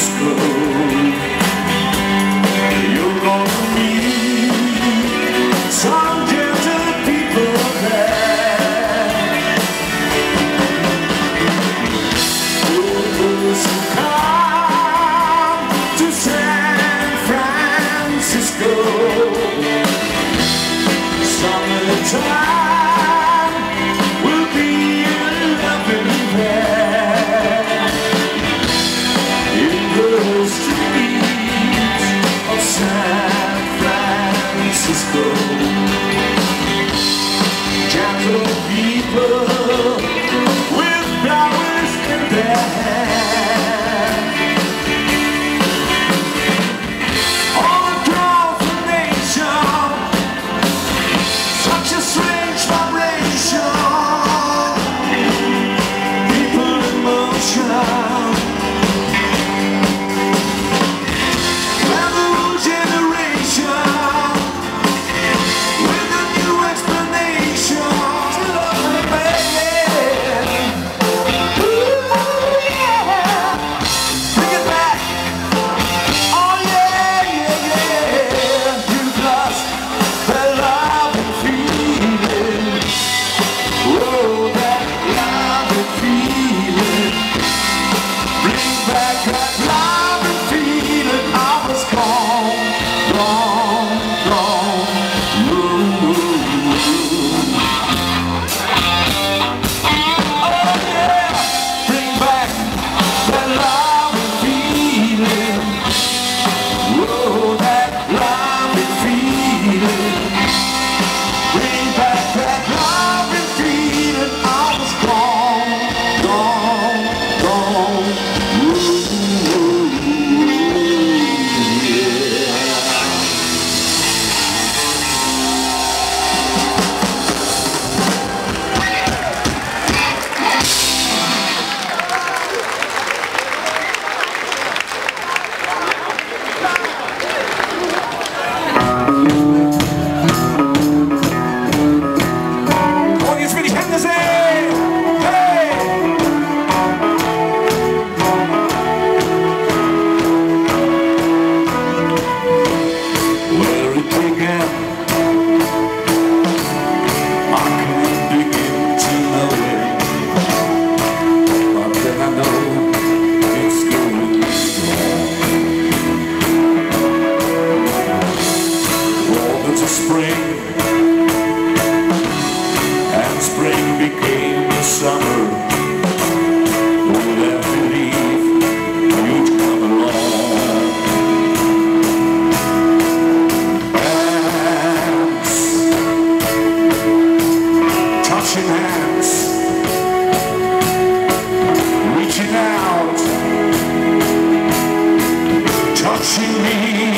Francisco. You're gonna meet some gentle people there. Those who come to San Francisco, summertime will be a loving there. In the streets of San Francisco, gentle people with flowers in their hair. All across the nation, such a strange vibration, people in motion. And the new generation with a new explanation. Ooh, yeah. Bring it back. Oh yeah, yeah, yeah. You've lost that love and feeling. Oh, that love and feeling. Bring back that love and feeling. I was gone, gone, gone. Ooh. Oh yeah, bring back that love and feeling. Oh, that love and feeling. Bring back that love and feeling. I was gone, gone, gone. Ooh, yeah. Und jetzt will ich Hände sehen! Hey! Where it began, I can't begin to know it, but then I know it's going strong. Well, it's a spring, and spring became the summer. Would have believed you'd come along. Hands, touching hands, reaching out, touching me,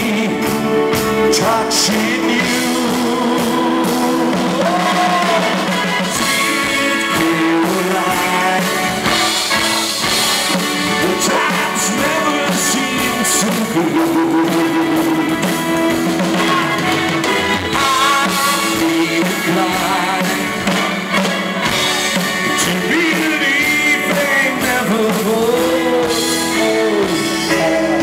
touching you. Sweet Caroline, the times never seem so good. I feel inclined to believe they never would. Oh, yeah.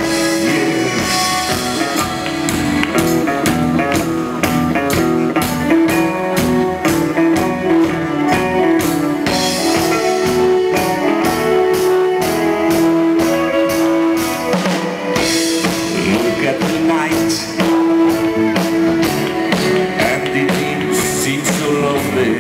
Look at the night, and the dreams seem so lovely.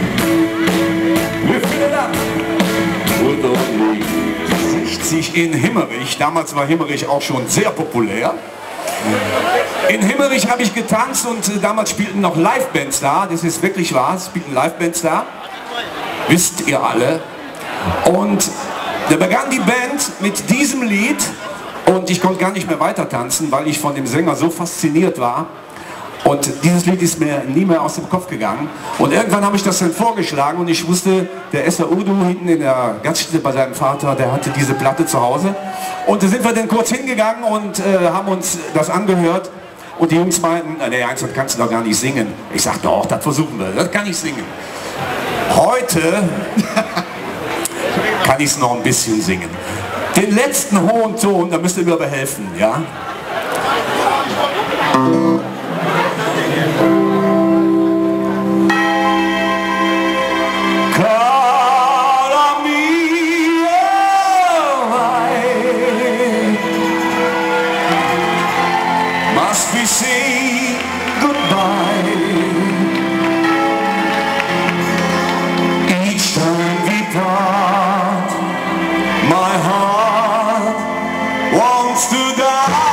We fill it up with only 60 in Himmerich. Damals war Himmerich auch schon sehr populär. In Himmerich habe ich getanzt und damals spielten noch Livebands da. Das ist wirklich wahr, es spielten Livebands da. Wisst ihr alle. Und da begann die Band mit diesem Lied. Und ich konnte gar nicht mehr weiter tanzen, weil ich von dem Sänger so fasziniert war. Und dieses Lied ist mir nie mehr aus dem Kopf gegangen. Und irgendwann habe ich das dann vorgeschlagen und ich wusste, der Esther Udo hinten in der Gaststätte bei seinem Vater, der hatte diese Platte zu Hause. Und da sind wir dann kurz hingegangen und haben uns das angehört. Und die Jungs meinten, nee, eins, das kannst du doch gar nicht singen. Ich sag, doch, das versuchen wir, das kann ich singen. Heute kann ich es noch ein bisschen singen. Den letzten hohen Ton, da müsst ihr mir aber helfen, ja? Must we say goodbye? Each time we part, my heart wants to die.